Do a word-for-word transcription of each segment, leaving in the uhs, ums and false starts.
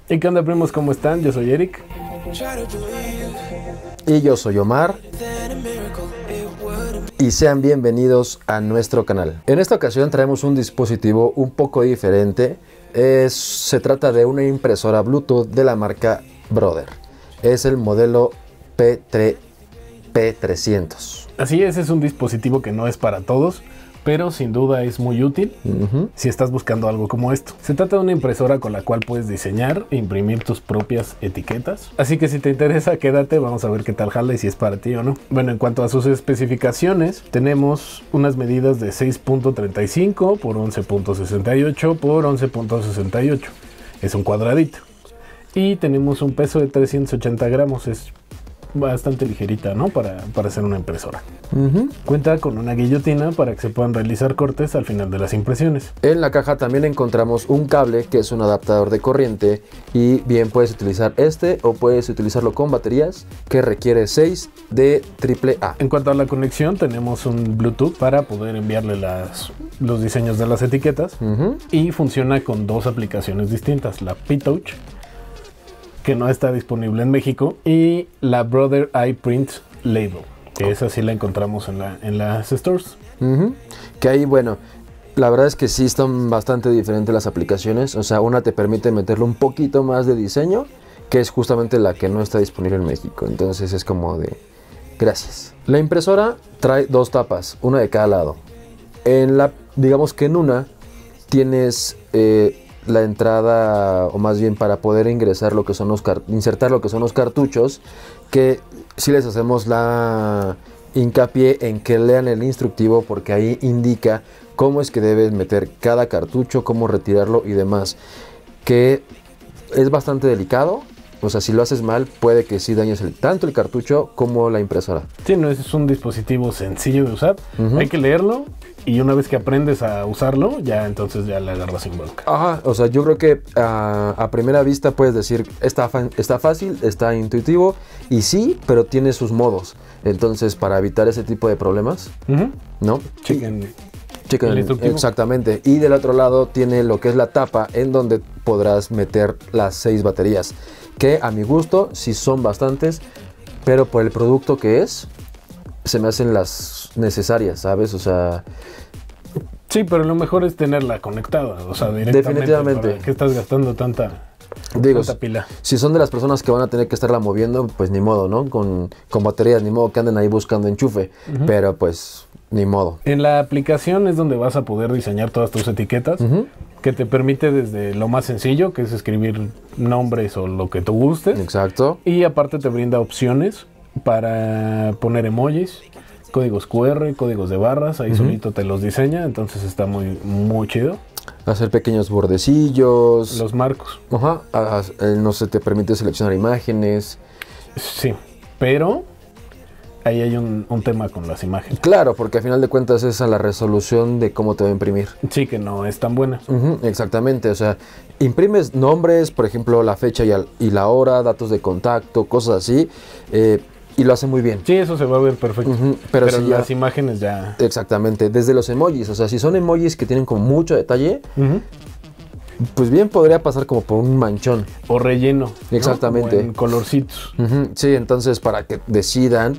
¿Y qué onda, primos? ¿Cómo están? Yo soy Eric. Y yo soy Omar. Y sean bienvenidos a nuestro canal. En esta ocasión traemos un dispositivo un poco diferente. Es, se trata de una impresora Bluetooth de la marca Brother. Es el modelo P trescientos. Así es, es un dispositivo que no es para todos, pero sin duda es muy útil uh-huh. si estás buscando algo como esto. Se trata de una impresora con la cual puedes diseñar e imprimir tus propias etiquetas. Así que si te interesa, quédate, vamos a ver qué tal jala y si es para ti o no. Bueno, en cuanto a sus especificaciones, tenemos unas medidas de seis punto treinta y cinco por once punto sesenta y ocho por once punto sesenta y ocho. Es un cuadradito. Y tenemos un peso de trescientos ochenta gramos, es bastante ligerita, ¿no? Para, para hacer una impresora. Uh-huh. Cuenta con una guillotina para que se puedan realizar cortes al final de las impresiones. En la caja también encontramos un cable que es un adaptador de corriente y bien puedes utilizar este o puedes utilizarlo con baterías que requiere seis de triple A. En cuanto a la conexión, tenemos un Bluetooth para poder enviarle las, los diseños de las etiquetas uh-huh. y funciona con dos aplicaciones distintas, la P-Touch, que no está disponible en México, y la Brother iPrint Label, que oh. esa sí la encontramos en, la, en las stores. Uh-huh. Que ahí, bueno, la verdad es que sí están bastante diferentes las aplicaciones. O sea, una te permite meterle un poquito más de diseño, que es justamente la que no está disponible en México. Entonces es como de, gracias. La impresora trae dos tapas, una de cada lado. En la, digamos que en una tienes eh, la entrada, o más bien para poder ingresar lo que son los insertar lo que son los cartuchos, que si les hacemos la hincapié en que lean el instructivo, porque ahí indica cómo es que debes meter cada cartucho, cómo retirarlo y demás, que es bastante delicado. O sea, si lo haces mal, puede que sí dañes el, tanto el cartucho como la impresora. Sí, no es un dispositivo sencillo de usar. Uh-huh. Hay que leerlo y una vez que aprendes a usarlo, ya entonces ya le agarras sin bronca. Ajá, o sea, yo creo que a, a primera vista puedes decir, está, fa- está fácil, está intuitivo, y sí, pero tiene sus modos. Entonces, para evitar ese tipo de problemas, uh-huh. ¿no? Chequen. Chequen, exactamente. Y del otro lado tiene lo que es la tapa en donde podrás meter las seis baterías, que a mi gusto sí son bastantes, pero por el producto que es, se me hacen las necesarias, ¿sabes? O sea... Sí, pero lo mejor es tenerla conectada, o sea, directamente. Definitivamente. ¿Para qué estás gastando tanta, Digo, tanta pila? Si son de las personas que van a tener que estarla moviendo, pues ni modo, ¿no? Con, con baterías, ni modo que anden ahí buscando enchufe, uh-huh. pero pues ni modo. En la aplicación es donde vas a poder diseñar todas tus etiquetas, uh-huh. que te permite desde lo más sencillo, que es escribir nombres o lo que tú gustes. Exacto. Y aparte te brinda opciones para poner emojis, códigos cu erre, códigos de barras, ahí uh-huh. solito te los diseña, entonces está muy, muy chido. Hacer pequeños bordecillos. Los marcos. Ajá, a, a, no sé, te permite seleccionar imágenes. Sí, pero ahí hay un, un tema con las imágenes. Claro, porque al final de cuentas es a la resolución de cómo te va a imprimir. Sí, que no es tan buena. Uh-huh, exactamente, o sea, imprimes nombres, por ejemplo, la fecha y, al, y la hora, datos de contacto, cosas así, eh, y lo hace muy bien. Sí, eso se va a ver perfecto. Uh-huh, pero pero si las ya, imágenes ya... Exactamente, desde los emojis, o sea, si son emojis que tienen como mucho detalle, uh-huh. pues bien podría pasar como por un manchón. O relleno. Exactamente. ¿No? Como en colorcitos. Uh-huh, sí, entonces para que decidan...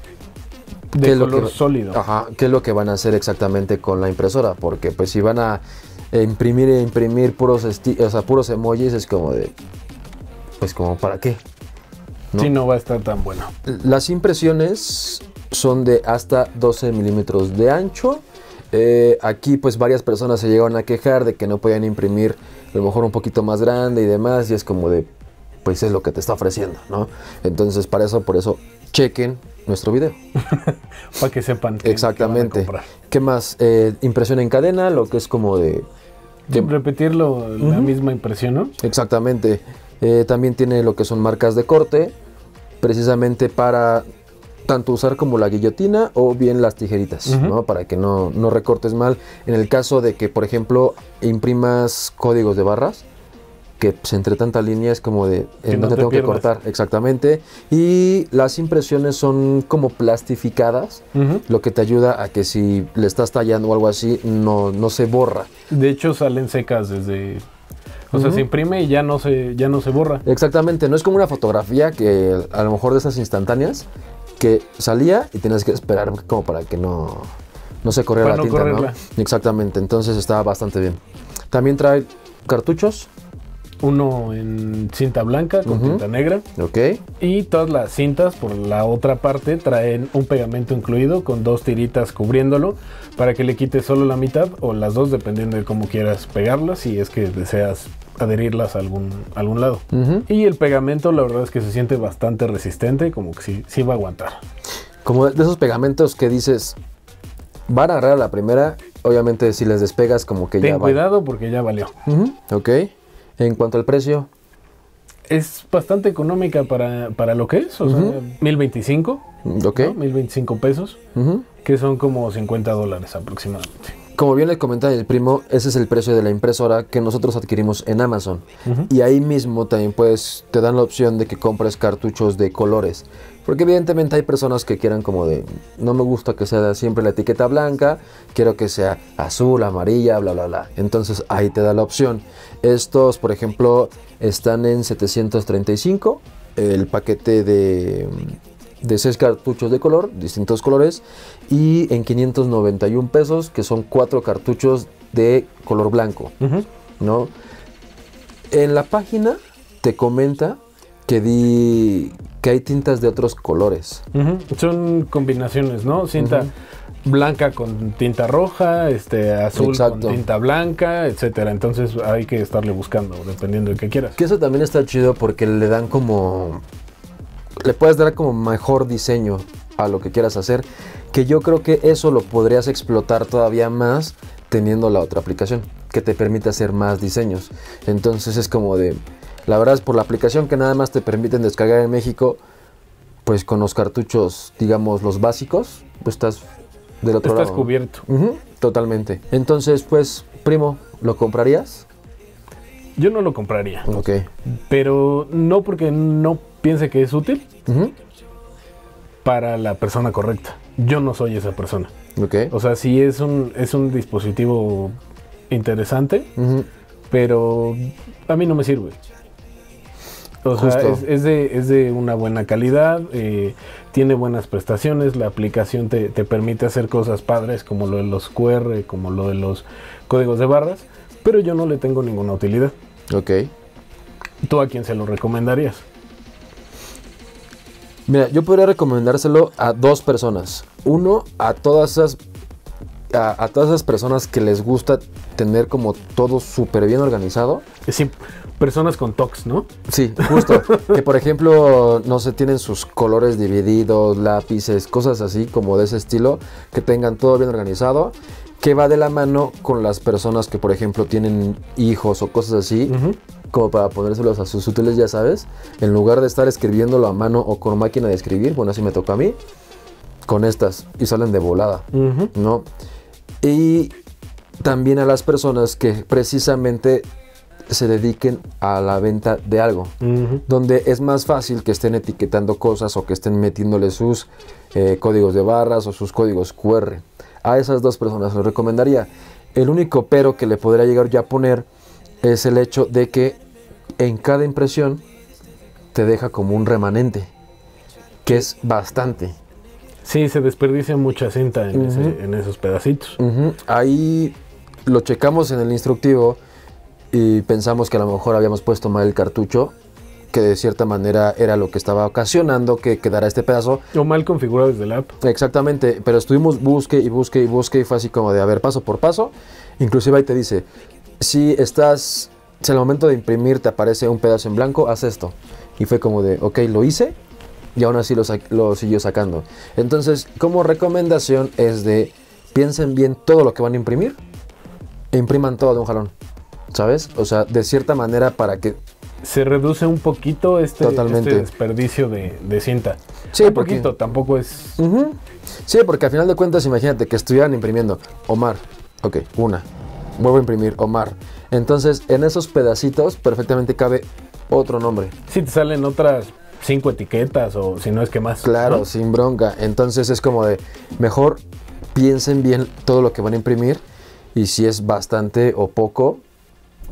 De qué color lo que, sólido. Ajá, qué es lo que van a hacer exactamente con la impresora, porque pues si van a eh, imprimir e imprimir puros, esti- o sea, puros emojis, es como de... Pues como, ¿para qué? ¿No? Sí, no va a estar tan bueno. Las impresiones son de hasta doce milímetros de ancho. Eh, aquí pues varias personas se llegaron a quejar de que no podían imprimir a lo mejor un poquito más grande y demás, y es como de, pues es lo que te está ofreciendo, ¿no? Entonces para eso, por eso, chequen nuestro video. Para que sepan que, exactamente. Que van a ¿Qué más? Eh, impresión en cadena, lo que es como de... de... Sí, repetirlo, uh-huh. la misma impresión, ¿no? Exactamente. Eh, también tiene lo que son marcas de corte, precisamente para tanto usar como la guillotina o bien las tijeritas, uh-huh. ¿no? Para que no, no recortes mal. En el caso de que, por ejemplo, imprimas códigos de barras, que pues, entre tanta línea es como de en no dónde tengo pierdas. que cortar, exactamente. Y las impresiones son como plastificadas, uh-huh. lo que te ayuda a que si le estás tallando o algo así, no, no se borra. De hecho, salen secas desde... O uh-huh. sea, se imprime y ya no se, ya no se borra. Exactamente, no es como una fotografía que a lo mejor de esas instantáneas que salía y tienes que esperar como para que no, no se corriera para la no tinta, correrla. ¿no? Exactamente, entonces está bastante bien. También trae cartuchos. Uno en cinta blanca con uh-huh. tinta negra. Ok. Y todas las cintas, por la otra parte, traen un pegamento incluido con dos tiritas cubriéndolo para que le quites solo la mitad o las dos, dependiendo de cómo quieras pegarlas, si es que deseas adherirlas a algún, a algún lado. Uh-huh. Y el pegamento, la verdad es que se siente bastante resistente, como que sí, sí va a aguantar. Como de esos pegamentos que dices, van a agarrar a la primera, obviamente si les despegas como que Ten ya Ten cuidado va. Porque ya valió. Uh-huh. Ok. En cuanto al precio, es bastante económica para, para lo que es, o uh-huh. sea, mil veinticinco, okay. ¿no? mil veinticinco pesos, uh-huh. que son como cincuenta dólares aproximadamente. Como bien le comentaba el primo, ese es el precio de la impresora que nosotros adquirimos en Amazon. Uh-huh. Y ahí mismo también pues te dan la opción de que compres cartuchos de colores. Porque evidentemente hay personas que quieran como de, no me gusta que sea siempre la etiqueta blanca, quiero que sea azul, amarilla, bla, bla, bla. Entonces ahí te da la opción. Estos, por ejemplo, están en setecientos treinta y cinco, el paquete de, de seis cartuchos de color, distintos colores, y en quinientos noventa y un pesos, que son cuatro cartuchos de color blanco, uh-huh. ¿no? En la página te comenta que di que hay tintas de otros colores. Uh-huh. Son combinaciones, ¿no? Cinta uh-huh. blanca con tinta roja, este azul Exacto. con tinta blanca, etcétera. Entonces hay que estarle buscando, dependiendo de qué quieras. Que eso también está chido porque le dan como... Le puedes dar como mejor diseño a lo que quieras hacer, que yo creo que eso lo podrías explotar todavía más teniendo la otra aplicación, que te permite hacer más diseños. Entonces es como de... La verdad es por la aplicación que nada más te permiten descargar en México, pues con los cartuchos, digamos, los básicos, pues estás del otro estás lado. Estás cubierto. Uh-huh, totalmente. Entonces, pues, primo, ¿lo comprarías? Yo no lo compraría. Ok. Pero no porque no piense que es útil uh-huh. para la persona correcta. Yo no soy esa persona. Ok. O sea, sí es un, es un dispositivo interesante, uh-huh. pero a mí no me sirve. O sea, es, es, de, es de una buena calidad, eh, tiene buenas prestaciones, la aplicación te, te permite hacer cosas padres como lo de los Q R, como lo de los códigos de barras, pero yo no le tengo ninguna utilidad. Ok. ¿Tú a quién se lo recomendarías? Mira, yo podría recomendárselo a dos personas. Uno, a todas esas, a, a todas esas personas que les gusta tener como todo súper bien organizado. Sí. Personas con tocs, ¿no? Sí, justo. Que por ejemplo, no sé, tienen sus colores divididos, lápices, cosas así como de ese estilo, que tengan todo bien organizado, que va de la mano con las personas que por ejemplo tienen hijos o cosas así, uh-huh. como para ponérselos a sus útiles, ya sabes, en lugar de estar escribiéndolo a mano o con máquina de escribir, bueno, así me toca a mí, con estas, y salen de volada, uh-huh. ¿no? Y también a las personas que precisamente se dediquen a la venta de algo, uh-huh. donde es más fácil que estén etiquetando cosas o que estén metiéndole sus eh, códigos de barras o sus códigos Q R. A esas dos personas les recomendaría. El único pero que le podría llegar yo a poner es el hecho de que en cada impresión te deja como un remanente, que es bastante. Sí, se desperdicia mucha cinta en, uh-huh. ese, en esos pedacitos. Uh-huh. Ahí lo checamos en el instructivo y pensamos que a lo mejor habíamos puesto mal el cartucho, que de cierta manera era lo que estaba ocasionando que quedara este pedazo. O mal configurado desde la app. Exactamente, pero estuvimos busque y busque y busque y fue así como de, a ver, paso por paso. Inclusive ahí te dice, si estás, si al momento de imprimir te aparece un pedazo en blanco, haz esto. Y fue como de, ok, lo hice y aún así lo, lo siguió sacando. Entonces, como recomendación es de, piensen bien todo lo que van a imprimir e impriman todo de un jalón. ¿Sabes? O sea, de cierta manera para que... Se reduce un poquito este, este desperdicio de, de cinta. Sí, un porque... poquito, tampoco es... Uh-huh. Sí, porque al final de cuentas, imagínate que estuvieran imprimiendo Omar. Ok, una. Vuelvo a imprimir Omar. Entonces, en esos pedacitos perfectamente cabe otro nombre. Sí, te salen otras cinco etiquetas o si no es que más. Claro, ¿no? Sin bronca. Entonces es como de, mejor piensen bien todo lo que van a imprimir y si es bastante o poco,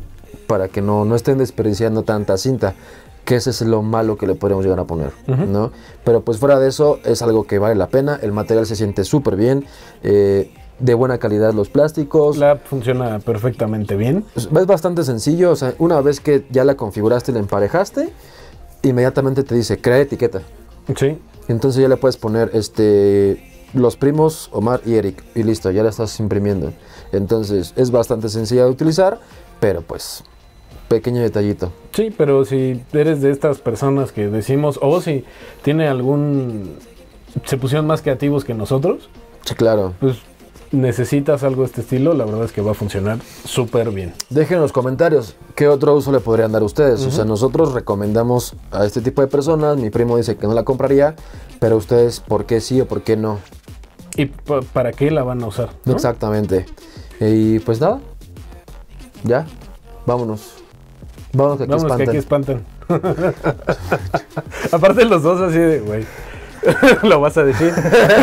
para que no, no estén desperdiciando tanta cinta, que ese es lo malo que le podríamos llegar a poner, uh-huh. ¿no? Pero pues fuera de eso es algo que vale la pena, el material se siente súper bien, eh, de buena calidad los plásticos. La app funciona perfectamente bien. Es, es bastante sencillo, o sea, una vez que ya la configuraste y la emparejaste, inmediatamente te dice crea etiqueta. Sí. Entonces ya le puedes poner este los primos Omar y Eric y listo, ya la estás imprimiendo. Entonces es bastante sencilla de utilizar, pero pues pequeño detallito. Sí, pero si eres de estas personas que decimos, o si tiene algún, se pusieron más creativos que nosotros. Sí, claro. Pues necesitas algo de este estilo, la verdad es que va a funcionar súper bien. Dejen en los comentarios qué otro uso le podrían dar ustedes. Uh-huh. O sea, nosotros recomendamos a este tipo de personas. Mi primo dice que no la compraría, pero ustedes, ¿por qué sí o por qué no? ¿Y p- para qué la van a usar? ¿No? Exactamente. Y pues nada, ya, vámonos. Vámonos que aquí Vámonos espantan. que aquí espantan. Aparte los dos así de, güey, lo vas a decir.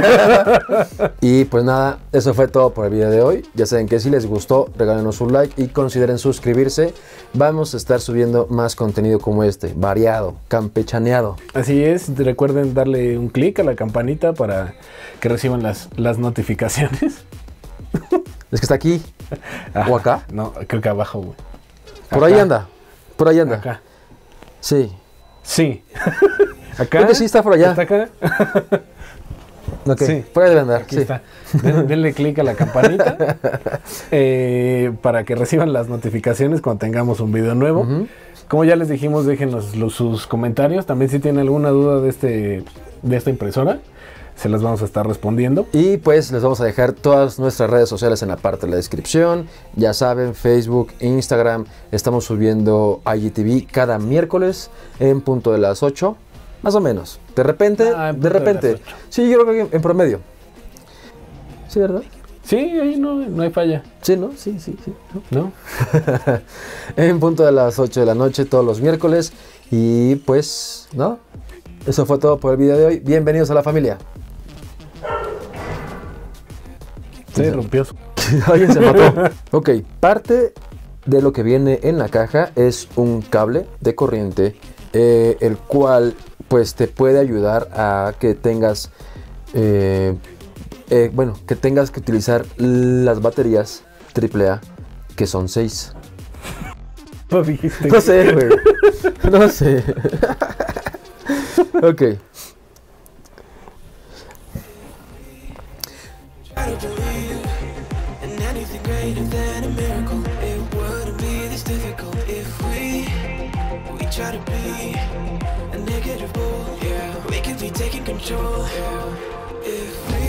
Y pues nada, eso fue todo por el video de hoy. Ya saben que si les gustó, regálenos un like y consideren suscribirse. Vamos a estar subiendo más contenido como este, variado, campechaneado. Así es, recuerden darle un clic a la campanita para que reciban las, las notificaciones. Es que está aquí. Ajá. ¿O acá? No, creo que abajo, güey. Por ahí anda, por ahí anda. Acá. Sí. Sí. Acá. Creo que sí está por allá. ¿Está acá? Ok, sí. por ahí debe andar. Aquí sí. está. Den, denle clic a la campanita eh, para que reciban las notificaciones cuando tengamos un video nuevo. Uh-huh. Como ya les dijimos, déjenos los, sus comentarios. También si tienen alguna duda de, este, de esta impresora, se las vamos a estar respondiendo. Y pues les vamos a dejar todas nuestras redes sociales en la parte de la descripción. Ya saben, Facebook, Instagram. Estamos subiendo I G T V cada miércoles en punto de las ocho. Más o menos. De repente, ah, de repente. De sí, yo creo que en promedio. ¿Sí, verdad? Sí, ahí no, no hay falla. Sí, ¿no? Sí, sí, sí. ¿No? ¿No? En punto de las ocho de la noche todos los miércoles. Y pues, ¿no? Eso fue todo por el video de hoy. Bienvenidos a la familia. Se rompió. Alguien se mató. Ok, parte de lo que viene en la caja es un cable de corriente, eh, el cual pues te puede ayudar a que tengas, eh, eh, bueno, que tengas que utilizar las baterías triple A, que son seis. No dijiste. No sé, güey. No sé. Ok. Try to be a negative bull, yeah. We could be taking control, yeah. If we